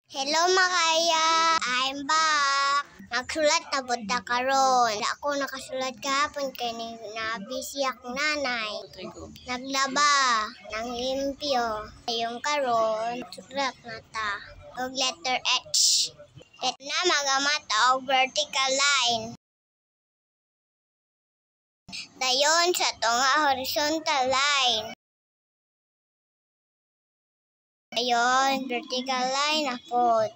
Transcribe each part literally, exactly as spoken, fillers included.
Hello Makaya, I'm back. Nagsulat na budda karon. Ako nakasulat kahapon kay na busy akong nanay. Naglaba, nang limpyo. Yung karon, sulat na ta. Og letter H. Ito na magamata og vertical line. Dayon sa tunga horizontal line. Dayon vertical line ako.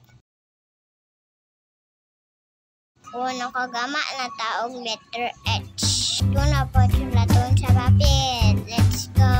Kung nakagama na taog letter H. Ito na po sulaton sa papel. Let's go!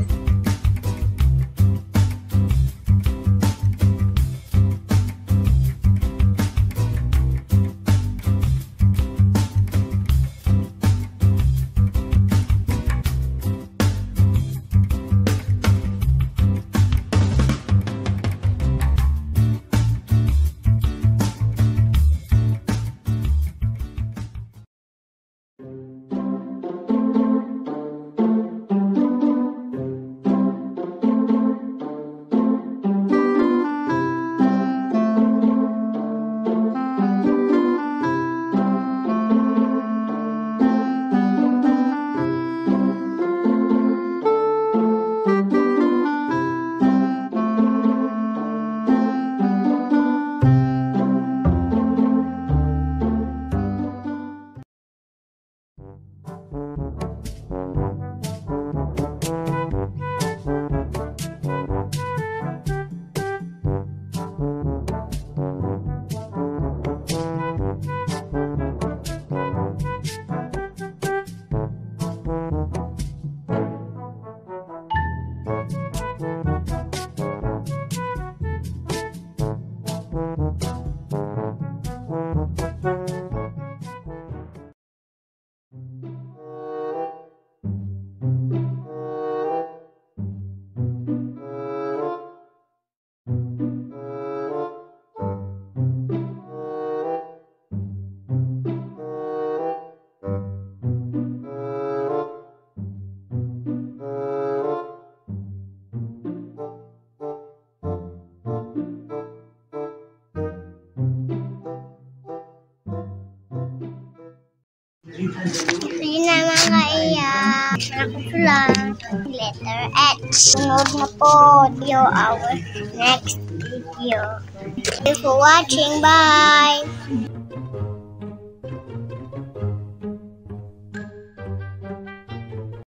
Yun na mga kaiyak. Nakasulat. Letter H. Sunod na po. Video our next video. Thank you for watching. Bye!